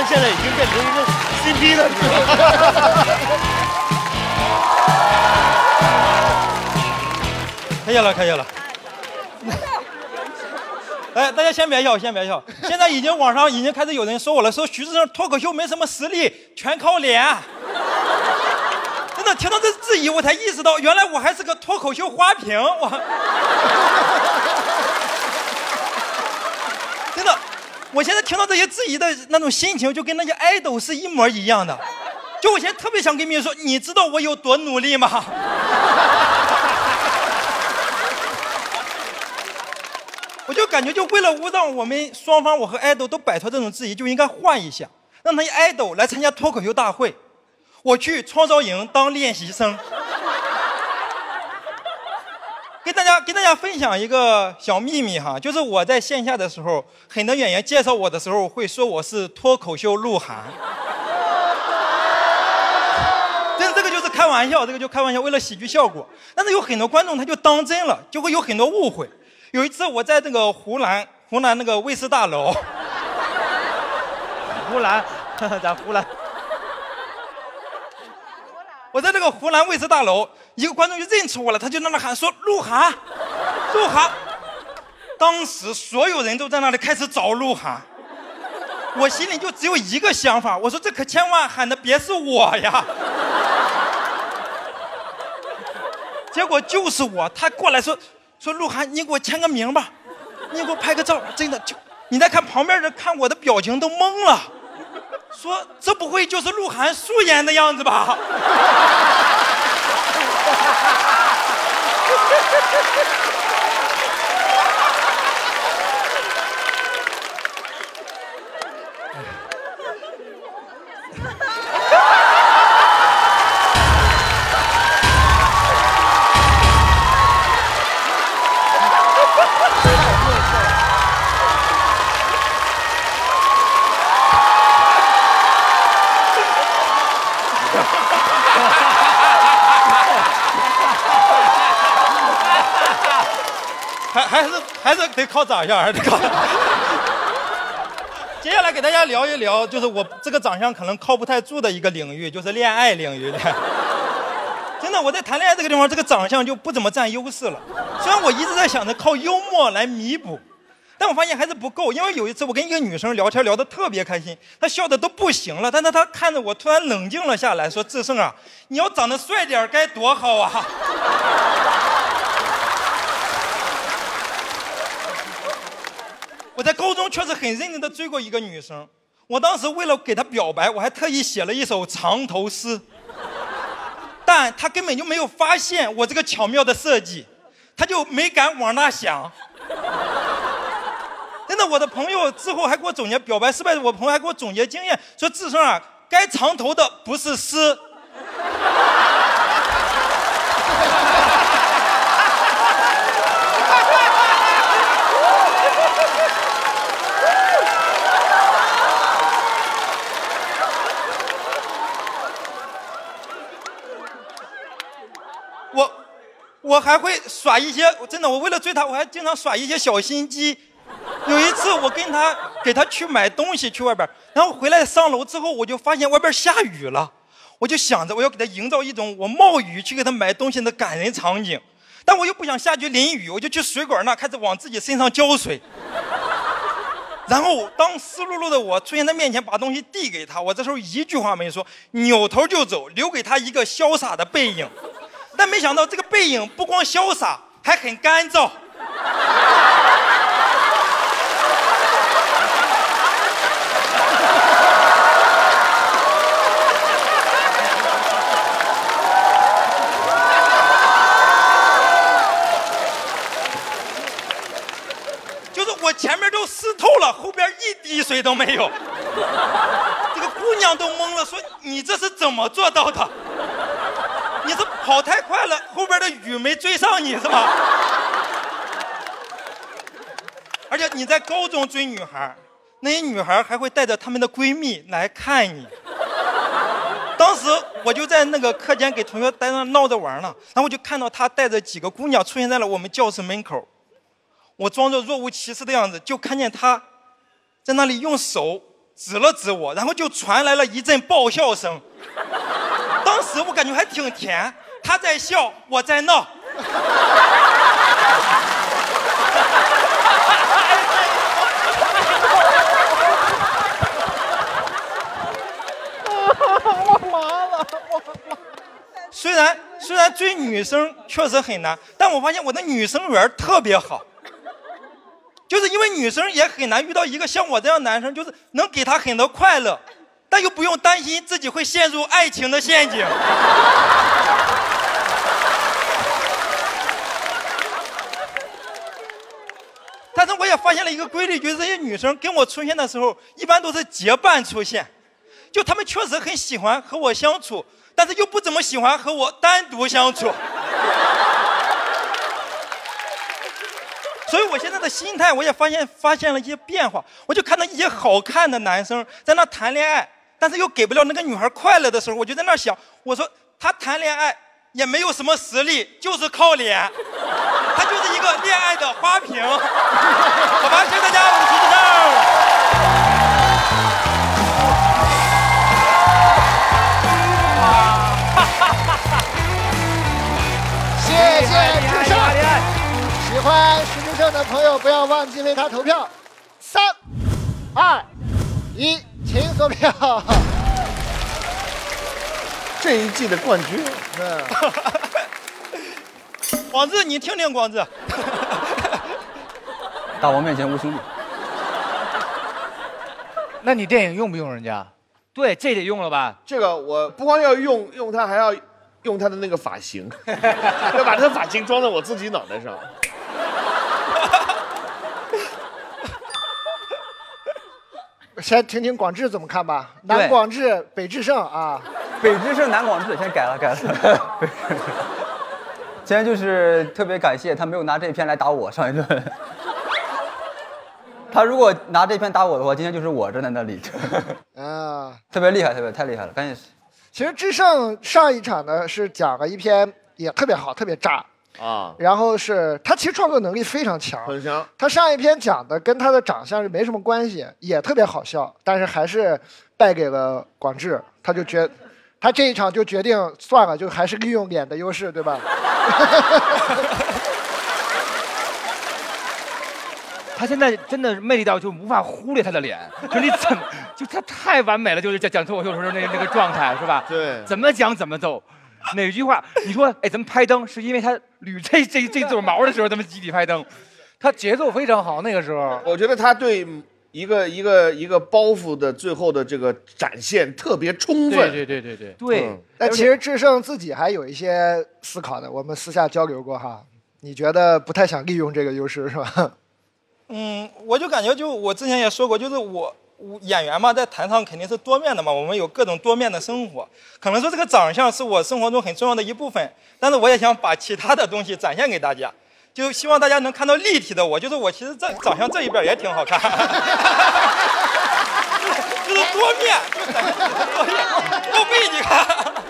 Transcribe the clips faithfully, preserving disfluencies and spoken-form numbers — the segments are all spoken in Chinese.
们现在已经变成一个 C P 了，是吧？ 可以了，可以了。哎，大家先别笑，先别笑。现在已经网上已经开始有人说我了，说徐志胜脱口秀没什么实力，全靠脸。真的，听到这质疑，我才意识到，原来我还是个脱口秀花瓶。我真的，我现在听到这些质疑的那种心情，就跟那些爱豆是一模一样的。就我现在特别想跟你们说，你知道我有多努力吗？我就感觉，就为了让我们双方，我和爱豆都摆脱这种质疑，就应该换一下，让那些爱豆来参加脱口秀大会，我去创造营当练习生。跟大家跟大家分享一个小秘密哈，就是我在线下的时候，很多演员介绍我的时候会说我是脱口秀鹿晗。这这个就是开玩笑，这个就开玩笑，为了喜剧效果。但是有很多观众他就当真了，就会有很多误会。有一次我在那个湖南湖南那个卫视大楼， 湖南，咱湖南， 我在这个湖南卫视大楼，一个观众就认出我了，他就在那喊说鹿晗，鹿晗。当时所有人都在那里开始找鹿晗，我心里就只有一个想法，我说这可千万喊的别是我呀。结果就是我，他过来说。说鹿晗，你给我签个名吧，你给我拍个照，真的就你再看旁边人看我的表情都懵了，说这不会就是鹿晗素颜的样子吧？还还是还是得靠长相，还是得靠。接下来给大家聊一聊，就是我这个长相可能靠不太住的一个领域，就是恋爱领域。真的，我在谈恋爱这个地方，这个长相就不怎么占优势了。虽然我一直在想着靠幽默来弥补，但我发现还是不够。因为有一次我跟一个女生聊天，聊得特别开心，她笑得都不行了，但是她看着我突然冷静了下来，说：“志胜啊，你要长得帅点该多好啊！”我在高中确实很认真地追过一个女生，我当时为了给她表白，我还特意写了一首长头诗，但她根本就没有发现我这个巧妙的设计，她就没敢往那想。真的，我的朋友之后还给我总结表白失败，我朋友还给我总结经验，说志胜啊，该长头的不是诗。我我还会耍一些，真的，我为了追她，我还经常耍一些小心机。有一次，我跟她给她去买东西，去外边，然后回来上楼之后，我就发现外边下雨了，我就想着我要给她营造一种我冒雨去给她买东西的感人场景，但我又不想下去淋雨，我就去水管那开始往自己身上浇水。然后当湿漉漉的我出现在面前，把东西递给她，我这时候一句话没说，扭头就走，留给她一个潇洒的背影。但没想到这个背影不光潇洒，还很干燥。就是我前面都湿透了，后边一滴水都没有。这个姑娘都懵了，说你这是怎么做到的？你是跑太快了，后边的雨没追上你是吧？而且你在高中追女孩，那些女孩还会带着她们的闺蜜来看你。当时我就在那个课间给同学在那闹着玩呢，然后我就看到她带着几个姑娘出现在了我们教室门口，我装作若无其事的样子，就看见她在那里用手指了指我，然后就传来了一阵爆笑声。当时我感觉还挺甜，他在笑，我在闹。 我麻了，我麻。 虽然虽然追女生确实很难，但我发现我的女生缘特别好。就是因为女生也很难遇到一个像我这样的男生，就是能给她很多快乐，但又不用担心自己会陷入爱情的陷阱。但是我也发现了一个规律，就是这些女生跟我出现的时候，一般都是结伴出现，就她们确实很喜欢和我相处，但是又不怎么喜欢和我单独相处。所以我现在的心态，我也发现发现了一些变化。我就看到一些好看的男生在那谈恋爱，但是又给不了那个女孩快乐的时候，我就在那想，我说他谈恋爱也没有什么实力，就是靠脸，他就是一个恋爱的花瓶。好吧，谢谢大家，我是徐志胜。谢谢志胜。喜欢徐志胜的朋友不要忘记为他投票。三、二、一，请锁票。 这一季的冠军， 嗯， 广志，你听听广志。 大王面前无兄弟。 那你电影用不用人家？对，这得用了吧？ 这个我不光要用用它，还要用它的那个发型，要把它的发型装在我自己脑袋上。 先听听广智怎么看吧。南广智，北志胜啊。 北志胜，南广智，现在改了改了。今天就是特别感谢他没有拿这片来打我上一顿。他如果拿这片打我的话，今天就是我站在那里。 啊， 特别厉害，特别太厉害了，赶紧。 其实志胜上一场呢是讲了一篇也特别好，特别炸。啊，然后是他其实创作能力非常强， 很强。 他上一篇讲的跟他的长相是没什么关系，也特别好笑，但是还是败给了广智。他就觉，他这一场就决定算了，就还是利用脸的优势，对吧？ 他现在真的魅力到就无法忽略他的脸，就你怎么就他太完美了，就是讲讲脱口秀时候那那个状态是吧？ 对， 怎么讲怎么逗。哪句话？你说，哎，咱们拍灯是因为他捋这这这撮毛的时候，咱们集体拍灯，他节奏非常好。那个时候， 我觉得他对一个一个一个包袱的最后的这个展现特别充分。 对对对对对对。 嗯、但其实志胜自己还有一些思考的，我们私下交流过哈。你觉得不太想利用这个优势是吧？ 嗯，我就感觉就我之前也说过，就是我。演员嘛，在台上肯定是多面的嘛，我们有各种多面的生活。可能说这个长相是我生活中很重要的一部分，但是我也想把其他的东西展现给大家，就希望大家能看到立体的我。就是我其实这长相这一边也挺好看，就是多面，就展现多面。后背你看。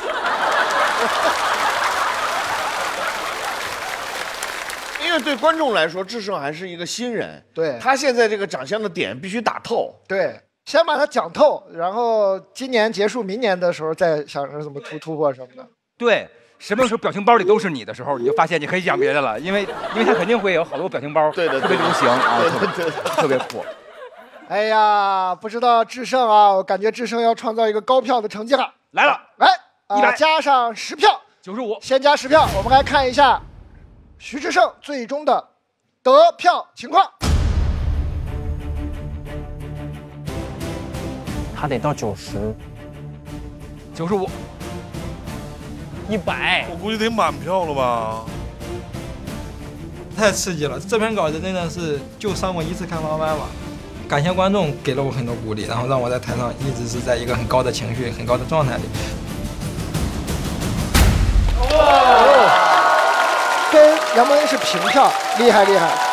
因为对观众来说，志胜还是一个新人， 对他现在这个长相的点必须打透， 对，先把它讲透，然后今年结束，明年的时候再想着怎么突突破什么的。 对，什么时候表情包里都是你的时候，你就发现你可以讲别的了，因为因为他肯定会有好多表情包， 对的， 特别流行啊， 对对对， 特别火。 哎呀，不知道志胜啊，我感觉志胜要创造一个高票的成绩了。 来了， 来， 一百、 呃、加上十票， 九十五， 先加十票，我们来看一下。徐志胜最终的得票情况， 他得到九十、 九十五、 一百， 我估计得满票了吧？ 太刺激了！这篇稿子真的是就上过一次看番班吧。感谢观众给了我很多鼓励，然后让我在台上一直是在一个很高的情绪、很高的状态里。 跟杨蒙恩是平票，厉害厉害。